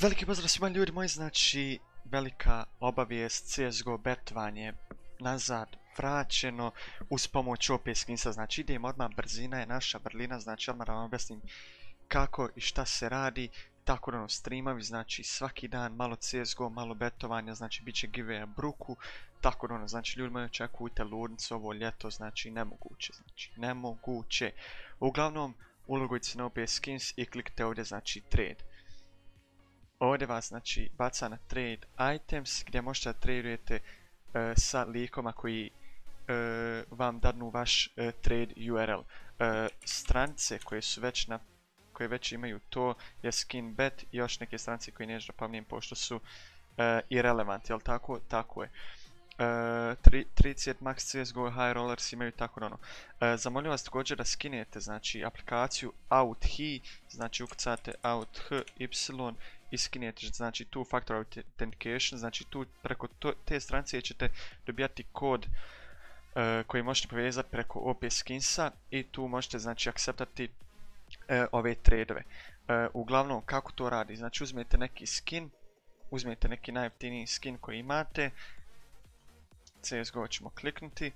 Veliki pozdrav svima ljudi moji, znači velika obavijest, CSGO betovanje nazad vraćeno uz pomoć OP skinsa, znači idemo odmah, brzina je naša vrlina, znači odmah da vam objasnim kako i šta se radi, tako da streamovi, znači svaki dan malo CSGO, malo betovanja, znači bit će giveaway bruku, tako da znači ljudi moji očekujte ludnicu ovo ljeto, znači nemoguće. Uglavnom, ulogujte se na OP skins i kliknite ovdje, znači trade. Ovdje vas znači baca na trade items gdje možete da tradujete sa likoma koji vam dadnu vaš trade URL. Stranice koje su već koje već imaju to je Skinbet i još neke stranice koje neću da pamtim pošto su irrelevant, jel tako? Tako je. 30 Max CSGO High Rollers imaju tako da ono. Zamolio vas također da skinete znači aplikaciju OutHi, znači ukucate OutHy i skinete znači two factor authentication, znači tu preko te stranice ćete dobijati kod koji možete povezati preko OP skinsa i tu možete znači akceptati ove tradeove. Uglavnom kako to radi, znači uzmete neki skin, uzmete neki najjeftiniji skin koji imate, CSGO ćemo kliknuti,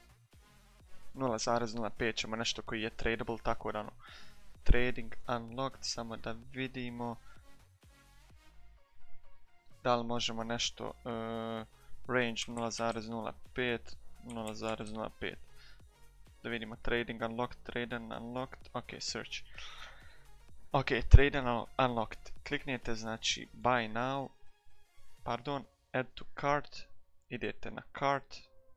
0.05 ćemo nešto koji je tradable, tako da ono, trading unlocked, samo da vidimo da li možemo nešto, range 0.05, 0.05, da vidimo trading unlocked, ok, search. Ok, trading unlocked, kliknete znači buy now, pardon, add to cart, idete na cart,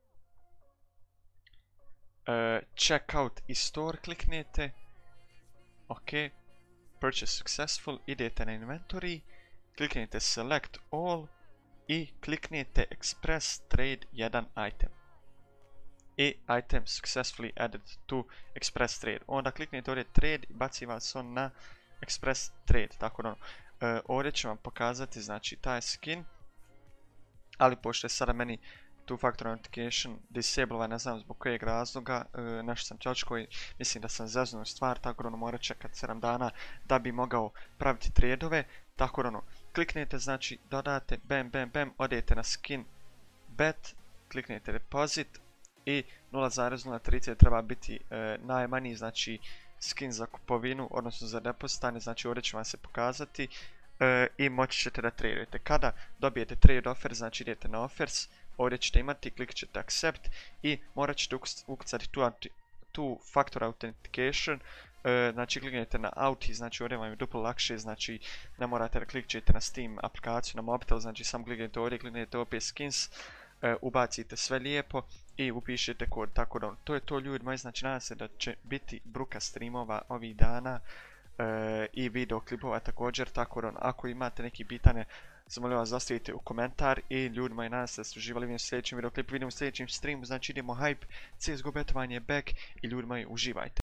checkout i store kliknete, ok, purchase successful, idete na inventory, kliknete select all i kliknete express trade jedan item. I item successfully added to express trade. Onda kliknete ovdje trade i baci vas on na express trade, tako da ovdje ću vam pokazati znači taj skin, ali pošto je sada meni two factor authentication disable, ne znam zbog kojeg razloga, nešto sam čočko i mislim da sam zeznuo stvar, tako da mora čekati 7 dana da bi mogao praviti tradeove, tako da kliknete znači dodate, bam, odete na skin bet, kliknete deposit i 0.030 treba biti najmanji znači skin za kupovinu, odnosno za depozitanje, znači ovdje ću vam se pokazati i moći ćete da tradujete. Kada dobijete trade offer, znači idete na offers, ovdje ćete imati, kliknete ćete accept i morat ćete ukucati two factor authentication, znači kliknete na auti, znači ovdje vam je duplo lakše, znači ne morate da kliknete na Steam aplikaciju na mobitel, znači samo kliknete ovdje, kliknete OP skins, ubacite sve lijepo i upišete kod, tako da to je to ljudi moji, znači nadam se da će biti bruka streamova ovih dana i video klipova također, tako da ako imate neki pitanje zamolim vas ostavite u komentar i ljudi moji nadam se da ste uživali u sljedećem video klipu, vidimo u sljedećem streamu, znači idemo hype, CSGO betovanje back i ljudi moji uživajte.